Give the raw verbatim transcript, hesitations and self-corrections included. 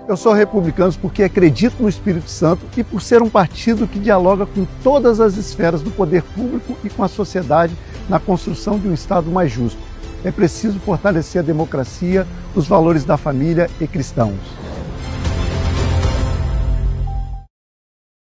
Eu sou republicano porque acredito no Espírito Santo e por ser um partido que dialoga com todas as esferas do poder público e com a sociedade na construção de um Estado mais justo. É preciso fortalecer a democracia, os valores da família e cristãos.